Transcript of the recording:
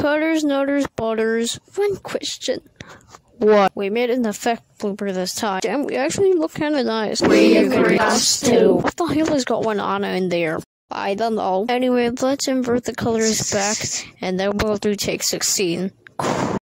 Cutters, nutters, butters. One question. What? We made an effect blooper this time. Damn, we actually look kinda nice. We agree, us too. What the hell is going on in there? I don't know. Anyway, let's invert the colors back, and then we'll do take 16.